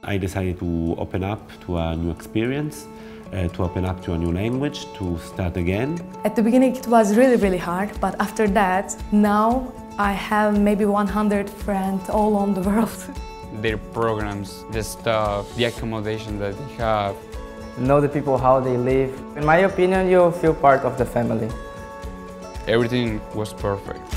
I decided to open up to a new experience, to open up to a new language, to start again. At the beginning it was really hard, but after that, now I have maybe 100 friends all on the world. Their programs, the stuff, the accommodation that they have. Know the people, how they live. In my opinion, you feel part of the family. Everything was perfect.